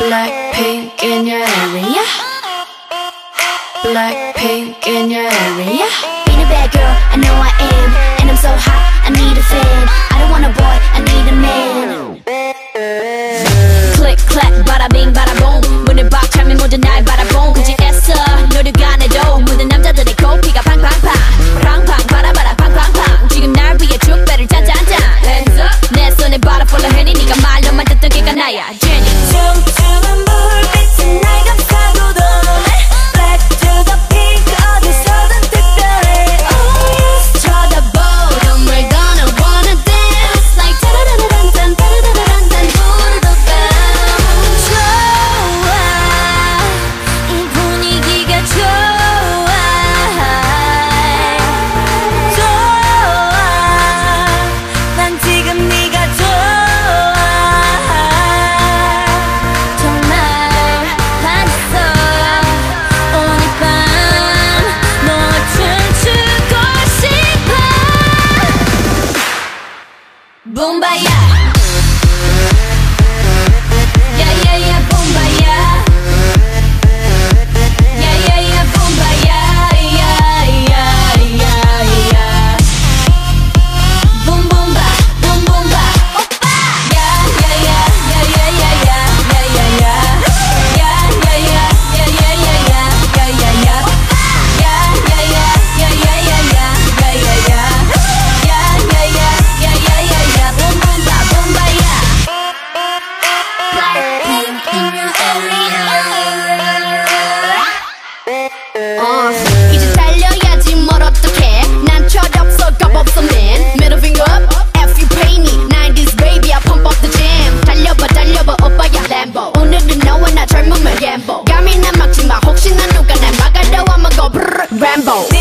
Blackpink in your area. Blackpink in your area. Being a bad girl, I know I am. And I'm so hot, I need a fan. I don't want a boy, I need a man. Click, clack, bada bing, bada boom. 문을 박 차면 모두 날 바라본 굳이 애써 노력 안 해도 모든 남자들의 코피가 팡팡팡 팡팡 바라바라 팡팡팡 지금 날 위해 축배를 짠짠짠 Hands up 내 손에 바라 follow honey 네가 말로만 듣던 걔가 나야 Jenny 춤추는 불빛은 날 감싸고도 Black to the pink 어디서든 특별해 Oh yes 쳐다보던 we're gonna wanna dance Like 따라라란딴 따라라란딴 부르던 밤 좋아 이 분위기가 좋아 좋아 난 지금 네가 좋아 정말 반했어 오늘 밤 너와 춤추고 싶어 붐바야 야야야 붐바야 야야야 붐바야 야야야야 붐붐바 붐붐바 오빠 야야야 야야야야 야야야 야야야 야야야야 야야야 오빠 야야야 야야야야 야야야 야야야 야야야야 붐붐바 붐바야 Blackpink in your area 이제 달려야지 뭘 어떡해 난 철없어 겁없어 man Middle finger up F you pay me 90s baby I pump up the jam 달려봐 달려봐 오빠야 Lambo 오늘은 너와 나 젊음을 gamble 감히 난 막지마 혹시나 누가 날 막아도 I'ma go brrr Rambo